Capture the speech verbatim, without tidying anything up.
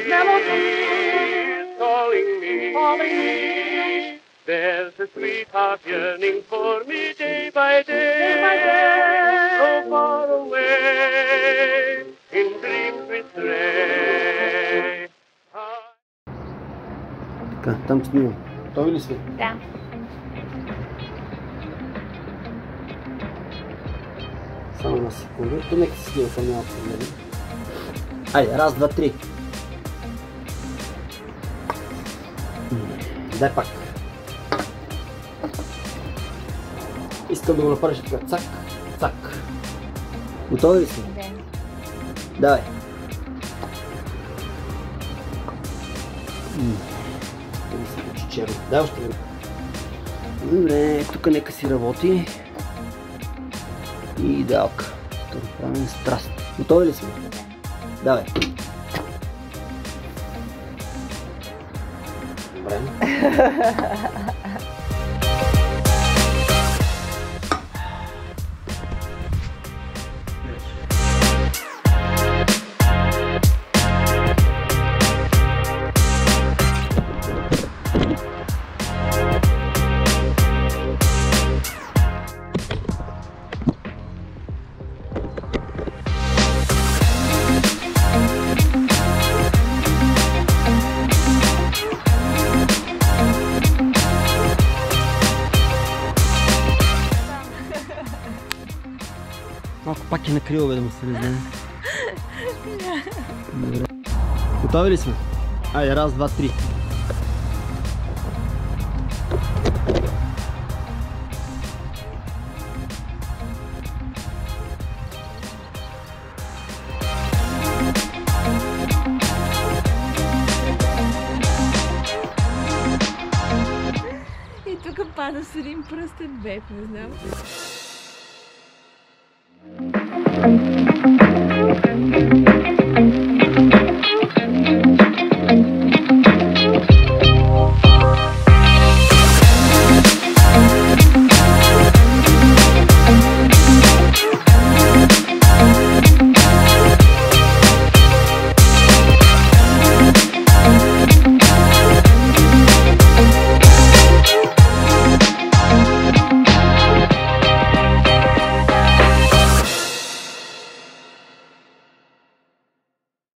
melody is calling me, calling me. There's a sweetheart yearning for me day by day, day by day. So far away, in dreams we stray. Така, там снимам. Готови ли сме? Да. Само на секунда. То нека се снима, там няма проблеми. Айде, раз, два, три. Дай пак. Искам да го направиш така. Цак, цак. Готови ли сме? Да. Давай. Да ми се получи черно. Дай още време. Добре, тук нека си работи. И идеалка. Да направим страст. Готови ли сме? Да. Давай. Добре. Малко пак е накрило, бе, да му се не знае. Добре. Готови ли сме? Айде, раз, два, три. И тук пада с един пръстен беб, не знам.